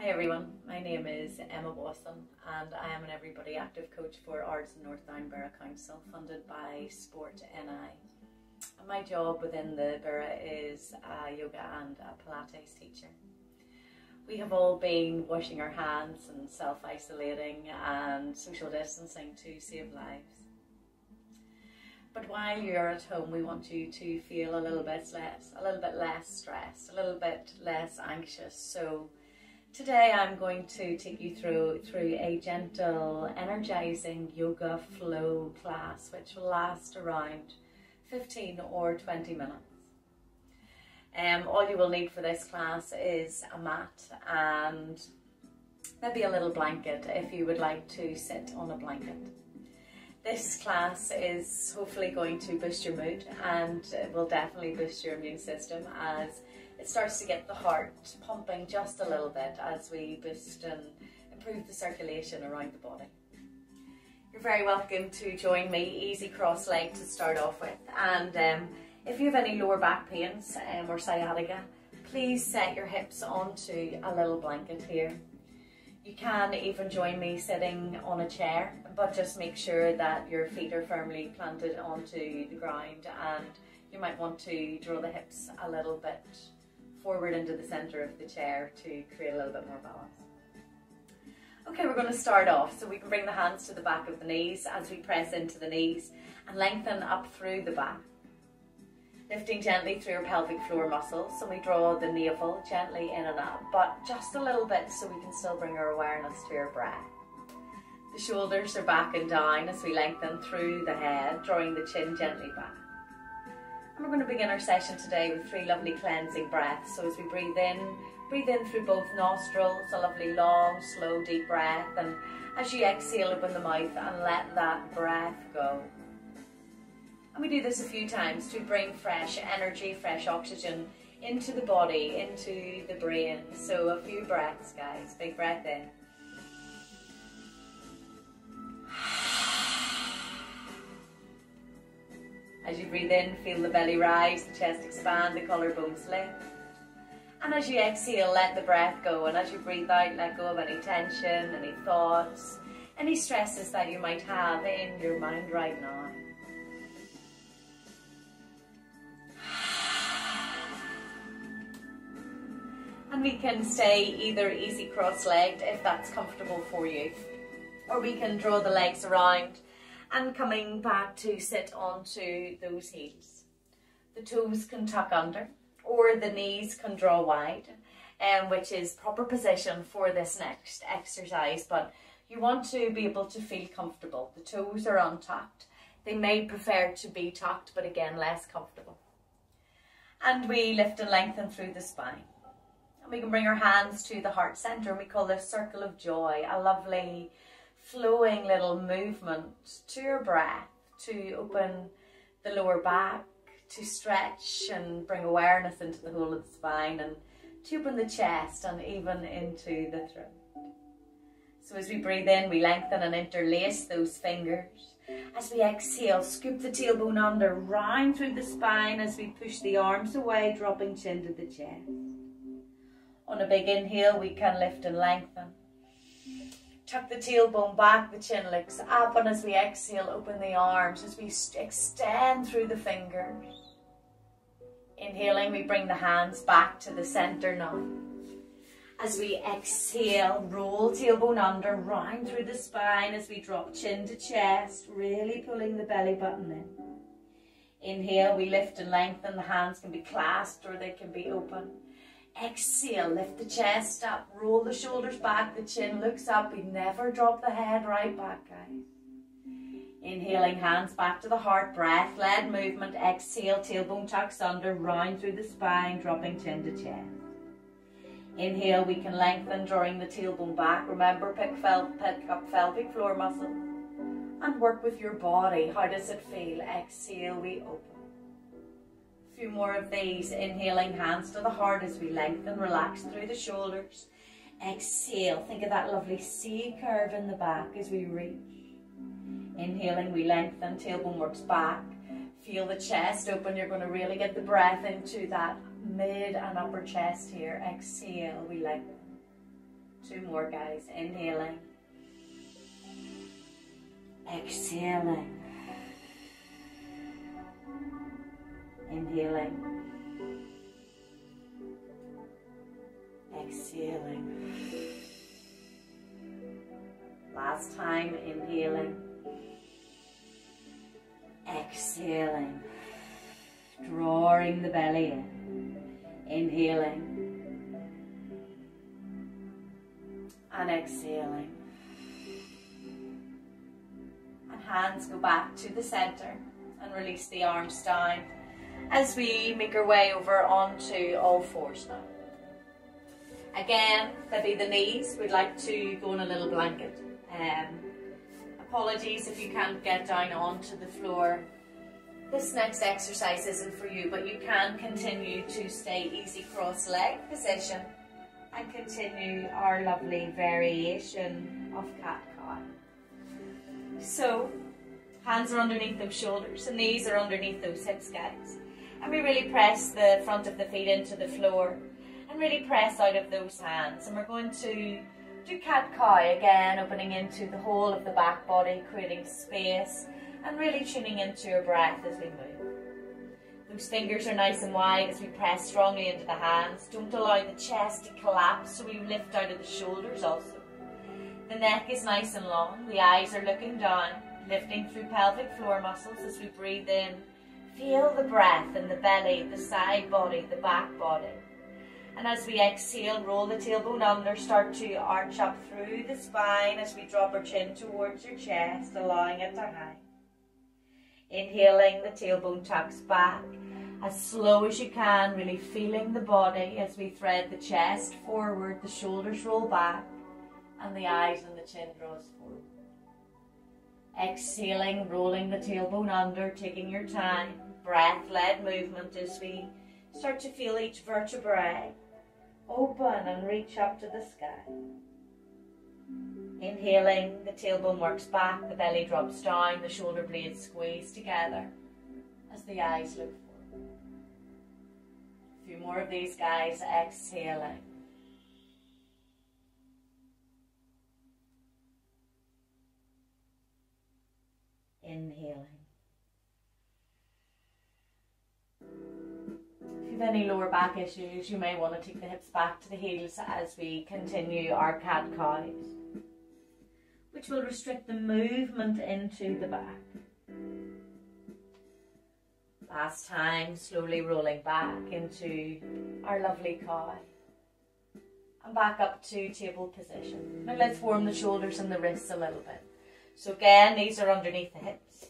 Hi everyone, my name is Emma Boston and I am an Everybody Active Coach for Ards and North Down Borough Council, funded by Sport NI. And my job within the borough is a yoga and a Pilates teacher. We have all been washing our hands and self-isolating and social distancing to save lives. But while you're at home, we want you to feel a little bit less stressed, a little bit less anxious. So today I'm going to take you through a gentle, energizing yoga flow class, which will last around 15 or 20 minutes. All you will need for this class is a mat and maybe a little blanket if you would like to sit on a blanket. This class is hopefully going to boost your mood, and it will definitely boost your immune system as it starts to get the heart pumping just a little bit as we boost and improve the circulation around the body. You're very welcome to join me, easy cross leg to start off with, and if you have any lower back pains or sciatica, please set your hips onto a little blanket here. You can even join me sitting on a chair, but just make sure that your feet are firmly planted onto the ground, and you might want to draw the hips a little bit forward into the center of the chair to create a little bit more balance. Okay, we're going to start off, so we can bring the hands to the back of the knees as we press into the knees and lengthen up through the back. Lifting gently through your pelvic floor muscles, so we draw the navel gently in and up, but just a little bit so we can still bring our awareness to our breath. The shoulders are back and down as we lengthen through the head, drawing the chin gently back. And we're going to begin our session today with 3 lovely cleansing breaths. So as we breathe in through both nostrils, a lovely long, slow, deep breath, and as you exhale, open the mouth and let that breath go. And we do this a few times to bring fresh energy, fresh oxygen into the body, into the brain. So a few breaths, guys. Big breath in. As you breathe in, feel the belly rise, the chest expand, the collarbones lift. And as you exhale, let the breath go. And as you breathe out, let go of any tension, any thoughts, any stresses that you might have in your mind right now. And we can stay either easy cross-legged if that's comfortable for you, or we can draw the legs around and coming back to sit onto those heels. The toes can tuck under, or the knees can draw wide, which is proper position for this next exercise, but you want to be able to feel comfortable. The toes are untucked. They may prefer to be tucked, but again, less comfortable. And we lift and lengthen through the spine. And we can bring our hands to the heart center, and we call this circle of joy, a lovely flowing little movement to your breath, to open the lower back, to stretch and bring awareness into the whole of the spine, and to open the chest and even into the throat. So as we breathe in, we lengthen and interlace those fingers. As we exhale, scoop the tailbone under, round through the spine as we push the arms away, dropping chin to the chest. On a big inhale, we can lift and lengthen. Tuck the tailbone back, the chin looks up, and as we exhale, open the arms as we extend through the fingers. Inhaling, we bring the hands back to the center now. As we exhale, roll tailbone under, round through the spine as we drop chin to chest, really pulling the belly button in. Inhale, we lift and lengthen. The hands can be clasped or they can be open. Exhale, lift the chest up, roll the shoulders back, the chin looks up. We never drop the head, right back, guys. Inhaling, hands back to the heart, breath-led movement. Exhale, tailbone tucks under, round through the spine, dropping chin to chest. Inhale, we can lengthen, drawing the tailbone back. Remember, pick up pelvic floor muscle and work with your body. How does it feel? Exhale, we open. A few more of these. Inhaling, hands to the heart as we lengthen, relax through the shoulders. Exhale, think of that lovely C curve in the back as we reach. Inhaling, we lengthen, tailbone works back. Feel the chest open. You're going to really get the breath into that mid and upper chest here. Exhale, we lengthen. 2 more, guys. Inhaling. Exhaling. Inhaling. Exhaling. Last time, inhaling. Exhaling. Drawing the belly in. Inhaling. And exhaling. And hands go back to the center and release the arms down as we make our way over onto all fours now. Again, maybe the knees, we'd like to go in a little blanket. Apologies if you can't get down onto the floor. This next exercise isn't for you, but you can continue to stay easy cross-leg position and continue our lovely variation of cat-cow. So, hands are underneath those shoulders and knees are underneath those hips, guys. And we really press the front of the feet into the floor and really press out of those hands. And we're going to do cat-cow again, opening into the whole of the back body, creating space and really tuning into your breath as we move. Those fingers are nice and wide as we press strongly into the hands. Don't allow the chest to collapse, so we lift out of the shoulders also. The neck is nice and long. The eyes are looking down, lifting through pelvic floor muscles as we breathe in. Feel the breath in the belly, the side body, the back body. And as we exhale, roll the tailbone under, start to arch up through the spine as we drop our chin towards your chest, allowing it to hang. Inhaling, the tailbone tucks back as slow as you can, really feeling the body as we thread the chest forward, the shoulders roll back, and the eyes and the chin draws forward. Exhaling, rolling the tailbone under, taking your time, breath-led movement as we start to feel each vertebrae open and reach up to the sky. Inhaling, the tailbone works back, the belly drops down, the shoulder blades squeeze together as the eyes look forward. A few more of these, guys. Exhaling. Inhaling. If you have any lower back issues, you may want to take the hips back to the heels as we continue our cat-cows, which will restrict the movement into the back. Last time, slowly rolling back into our lovely cow. And back up to table position. Now let's warm the shoulders and the wrists a little bit. So again, these are underneath the hips.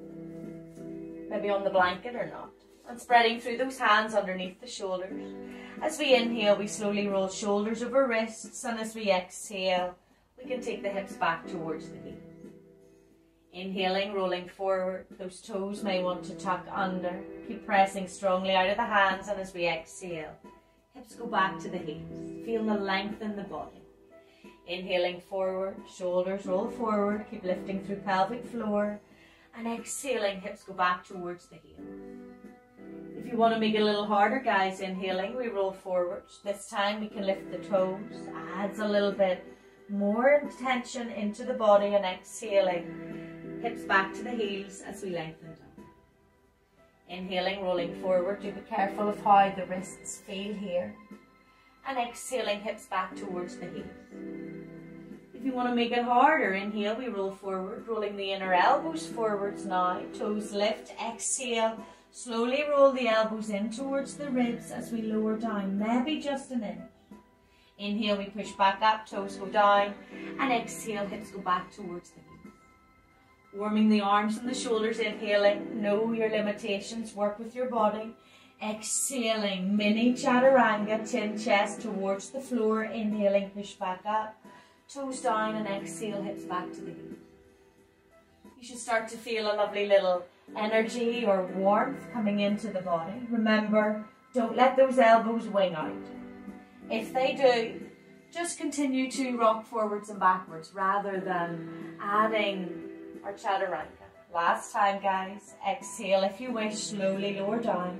Maybe on the blanket or not. And spreading through those hands underneath the shoulders. As we inhale, we slowly roll shoulders over wrists, and as we exhale, we can take the hips back towards the heels. Inhaling, rolling forward, those toes may want to tuck under. Keep pressing strongly out of the hands, and as we exhale, hips go back to the heels. Feel the length in the body. Inhaling forward, shoulders roll forward, keep lifting through pelvic floor, and exhaling, hips go back towards the heels. If you want to make it a little harder, guys, inhaling, we roll forwards. This time we can lift the toes, adds a little bit more tension into the body, and exhaling, hips back to the heels as we lengthen down. Inhaling, rolling forward. Do be careful of how the wrists feel here. And exhaling, hips back towards the heels. If you want to make it harder, inhale, we roll forward, rolling the inner elbows forwards now. Toes lift, exhale. Slowly roll the elbows in towards the ribs as we lower down, maybe just an inch. Inhale, we push back up, toes go down, and exhale, hips go back towards the heels. Warming the arms and the shoulders, inhaling, know your limitations, work with your body. Exhaling, mini chaturanga, chin chest towards the floor, inhaling, push back up, toes down, and exhale, hips back to the heels. You should start to feel a lovely little energy or warmth coming into the body. Remember, don't let those elbows wing out. If they do, just continue to rock forwards and backwards rather than adding our chaturanga. Last time, guys. Exhale if you wish, slowly lower down.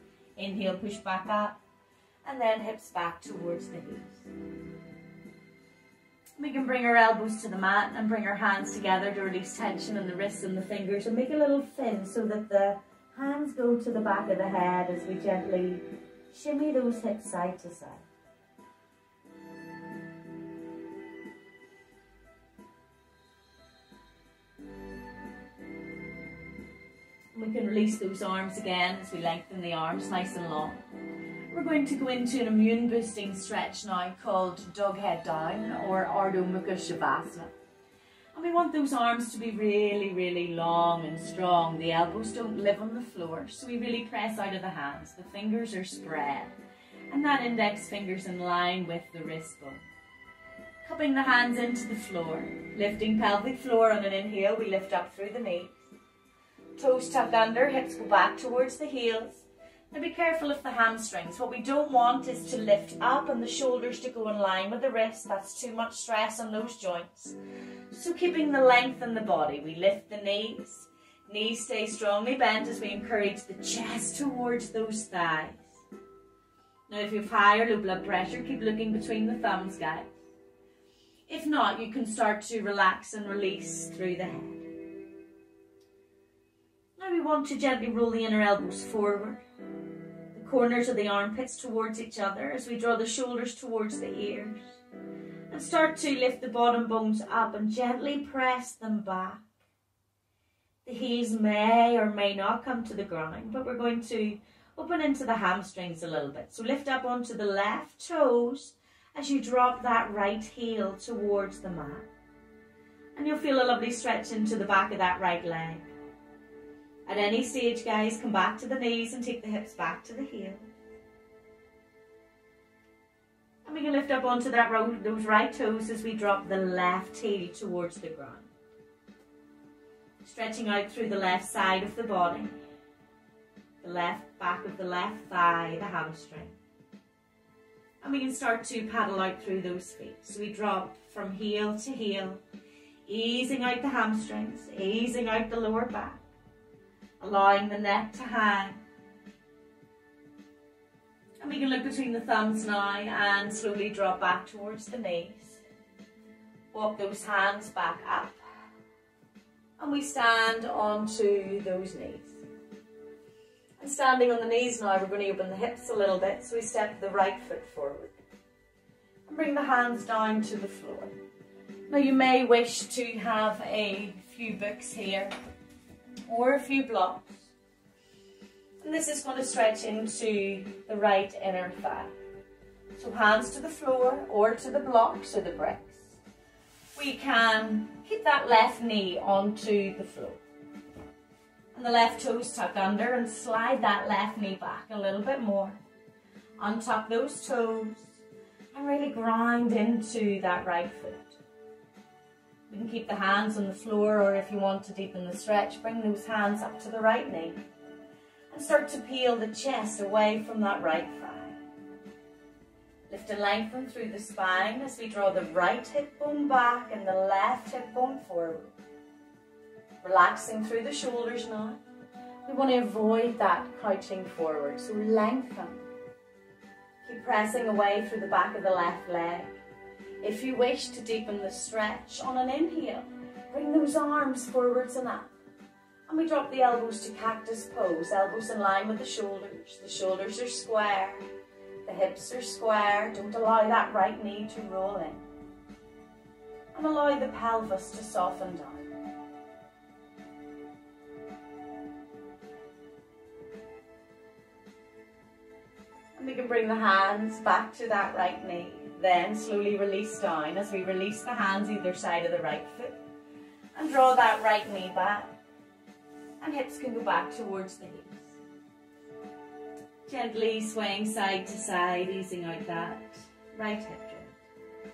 Inhale, push back up, and then hips back towards the heels. We can bring our elbows to the mat and bring our hands together to release tension in the wrists and the fingers, and make a little fin so that the hands go to the back of the head as we gently shimmy those hips side to side. We can release those arms again as we lengthen the arms nice and long. We're going to go into an immune boosting stretch now called dog head down or Ardha Mukha Shavasana. And we want those arms to be really, really long and strong. The elbows don't live on the floor, so we really press out of the hands. The fingers are spread, and that index finger's in line with the wrist bone. Cupping the hands into the floor, lifting pelvic floor on an inhale, we lift up through the knees. Toes tuck under, hips go back towards the heels. Now be careful of the hamstrings. What we don't want is to lift up and the shoulders to go in line with the wrist. That's too much stress on those joints. So keeping the length in the body, we lift the knees. Knees stay strongly bent as we encourage the chest towards those thighs. Now if you have high or low blood pressure, keep looking between the thumbs, guys. If not, you can start to relax and release through the head. Now we want to gently roll the inner elbows forward, the corners of the armpits towards each other as we draw the shoulders towards the ears, and start to lift the bottom bones up and gently press them back. The heels may or may not come to the ground, but we're going to open into the hamstrings a little bit. So lift up onto the left toes as you drop that right heel towards the mat. And you'll feel a lovely stretch into the back of that right leg. At any stage, guys, come back to the knees and take the hips back to the heels. And we can lift up onto those right toes as we drop the left heel towards the ground. Stretching out through the left side of the body, the left back of the left thigh, the hamstring. And we can start to paddle out through those feet. So we drop from heel to heel, easing out the hamstrings, easing out the lower back, allowing the neck to hang. And we can look between the thumbs now and slowly drop back towards the knees. Walk those hands back up. And we stand onto those knees. And standing on the knees now, we're going to open the hips a little bit. So we step the right foot forward. And bring the hands down to the floor. Now you may wish to have a few books here, or a few blocks. And this is going to stretch into the right inner thigh. So hands to the floor or to the blocks or the bricks. We can keep that left knee onto the floor. And the left toes tuck under and slide that left knee back a little bit more. Untuck those toes and really grind into that right foot. You can keep the hands on the floor, or if you want to deepen the stretch, bring those hands up to the right knee and start to peel the chest away from that right thigh. Lift and lengthen through the spine as we draw the right hip bone back and the left hip bone forward. Relaxing through the shoulders now. We want to avoid that crouching forward, so lengthen. Keep pressing away through the back of the left leg. If you wish to deepen the stretch on an inhale, bring those arms forwards and up. And we drop the elbows to cactus pose, elbows in line with the shoulders. The shoulders are square, the hips are square. Don't allow that right knee to roll in. And allow the pelvis to soften down. And we can bring the hands back to that right knee. Then slowly release down as we release the hands either side of the right foot and draw that right knee back, and hips can go back towards the heels. Gently swaying side to side, easing out that right hip joint.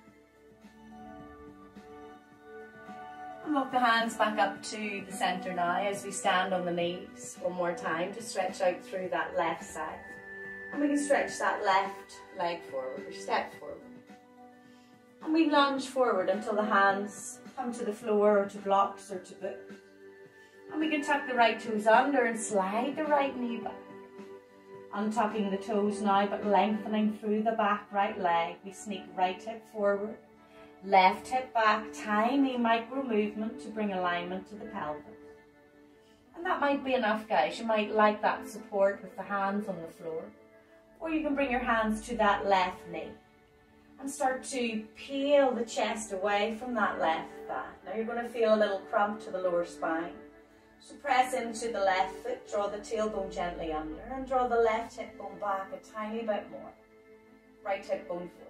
And walk the hands back up to the centre now as we stand on the knees one more time to stretch out through that left side. And we can stretch that left leg forward, or step forward. And we lunge forward until the hands come to the floor or to blocks or to books. And we can tuck the right toes under and slide the right knee back. Untucking the toes now, but lengthening through the back right leg. We sneak right hip forward, Left hip back, tiny micro movement to bring alignment to the pelvis. And that might be enough, guys. You might like that support with the hands on the floor. Or you can bring your hands to that left knee and start to peel the chest away from that left thigh. Now you're going to feel a little cramp to the lower spine. So press into the left foot, draw the tailbone gently under and draw the left hip bone back a tiny bit more. Right hip bone forward.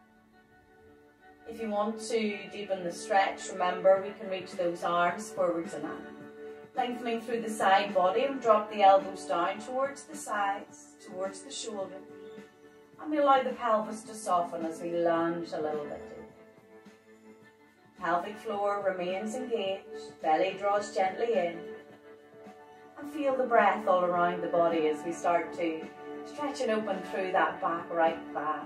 If you want to deepen the stretch, remember we can reach those arms forwards and up. Lengthening through the side body and drop the elbows down towards the sides, towards the shoulders. And we allow the pelvis to soften as we lunge a little bit deeper. Pelvic floor remains engaged, belly draws gently in. And feel the breath all around the body as we start to stretch and open through that back right thigh.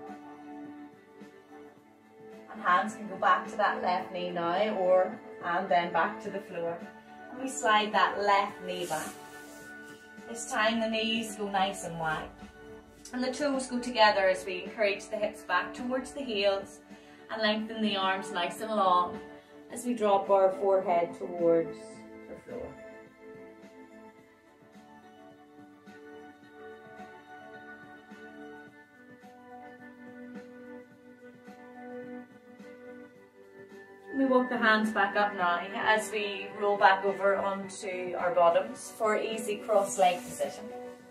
And hands can go back to that left knee now, and then back to the floor. And we slide that left knee back. This time the knees go nice and wide. And the toes go together as we encourage the hips back towards the heels and lengthen the arms nice and long as we drop our forehead towards the floor. We walk the hands back up now as we roll back over onto our bottoms for easy cross-leg position.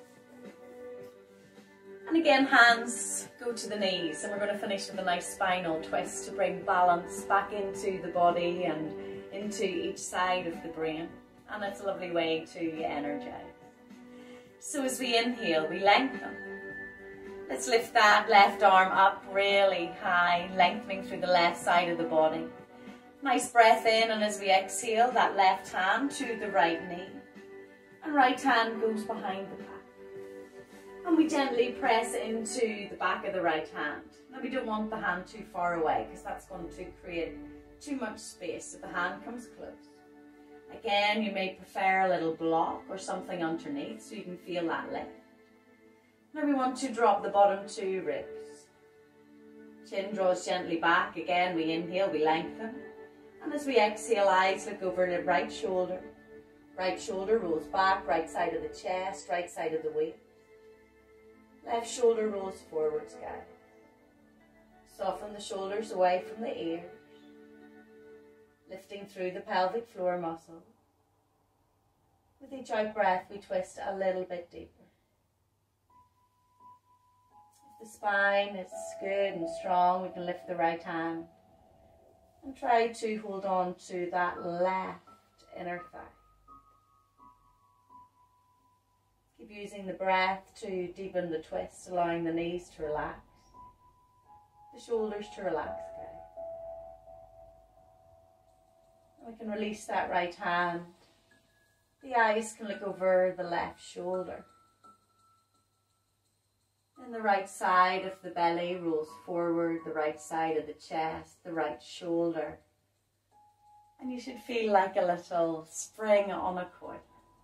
And again, hands go to the knees, and we're going to finish with a nice spinal twist to bring balance back into the body and into each side of the brain. And it's a lovely way to energize. So as we inhale, we lengthen. Let's lift that left arm up really high, lengthening through the left side of the body. Nice breath in, and as we exhale, that left hand to the right knee. And right hand goes behind the back. And we gently press into the back of the right hand. Now we don't want the hand too far away because that's going to create too much space, so the hand comes close. Again, you may prefer a little block or something underneath so you can feel that lift. Now we want to drop the bottom two ribs. Chin draws gently back. Again, we inhale, we lengthen. And as we exhale, eyes look over the right shoulder. Right shoulder rolls back, right side of the chest, right side of the waist. Left shoulder rolls forwards, guys. Soften the shoulders away from the ears. Lifting through the pelvic floor muscles. With each out breath, we twist a little bit deeper. If the spine is good and strong, we can lift the right hand. And try to hold on to that left inner thigh. Keep using the breath to deepen the twist, allowing the knees to relax, the shoulders to relax, guys. And we can release that right hand. The eyes can look over the left shoulder. And the right side of the belly rolls forward, the right side of the chest, the right shoulder. And you should feel like a little spring on a coil.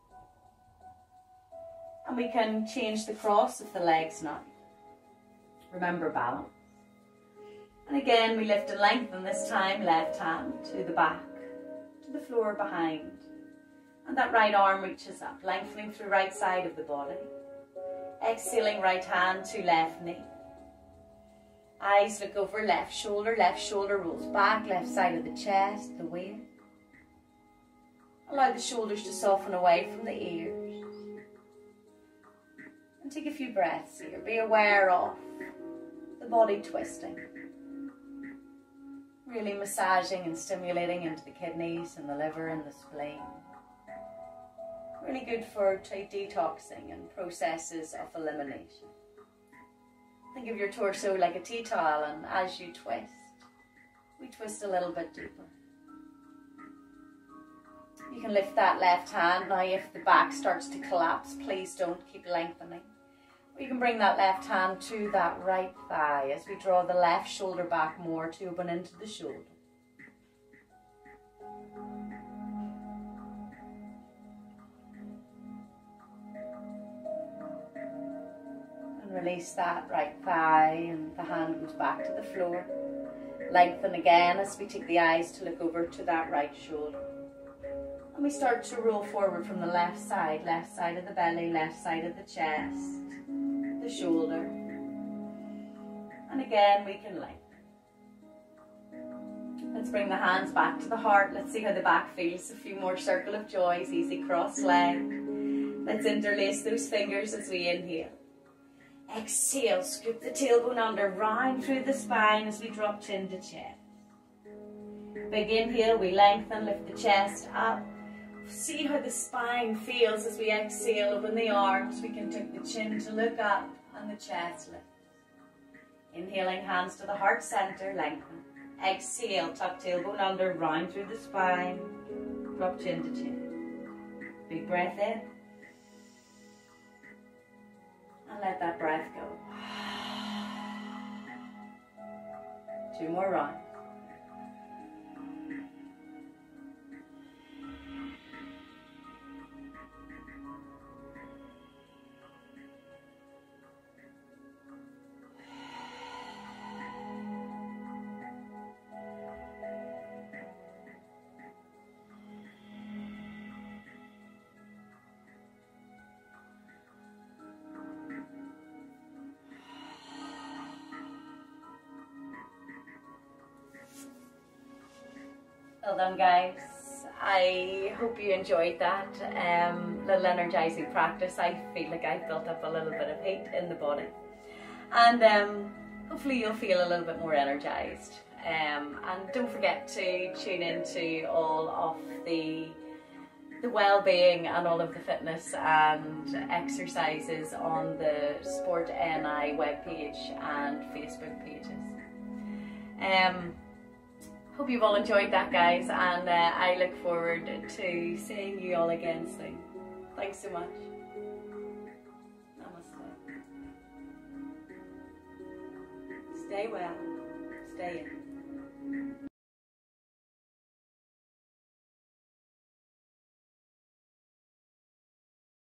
And we can change the cross of the legs now. Remember balance. And again, we lift and lengthen, this time left hand to the back, to the floor behind. And that right arm reaches up, lengthening through right side of the body. Exhaling, right hand to left knee. Eyes look over left shoulder rolls back, left side of the chest, the waist. Allow the shoulders to soften away from the ears. And take a few breaths here. Be aware of the body twisting. Really massaging and stimulating into the kidneys and the liver and the spleen. Really good for detoxing and processes of elimination. Think of your torso like a tea towel, and as you twist, we twist a little bit deeper. You can lift that left hand. Now if the back starts to collapse, please don't, keep lengthening. Or you can bring that left hand to that right thigh as we draw the left shoulder back more to open into the shoulder. Release that right thigh and the hand goes back to the floor. Lengthen again as we take the eyes to look over to that right shoulder. And we start to roll forward from the left side of the belly, left side of the chest, the shoulder. And again, we can lengthen. Let's bring the hands back to the heart. Let's see how the back feels. A few more circle of joys, easy cross leg. Let's interlace those fingers as we inhale. Exhale, scoop the tailbone under, round through the spine as we drop chin to chest. Big inhale, we lengthen, lift the chest up. See how the spine feels as we exhale, open the arms. We can take the chin to look up and the chest lift. Inhaling, hands to the heart center, lengthen. Exhale, tuck tailbone under, round through the spine, drop chin to chin. Big breath in. And let that breath go. 2 more rounds. Well done, guys. I hope you enjoyed that little energizing practice. I feel like I've built up a little bit of heat in the body, and hopefully you'll feel a little bit more energized. And don't forget to tune into all of the well-being and all of the fitness and exercises on the Sport NI webpage and Facebook pages. Hope you've all enjoyed that, guys, and I look forward to seeing you all again soon. Thanks so much. Namaste. Stay well. Stay in.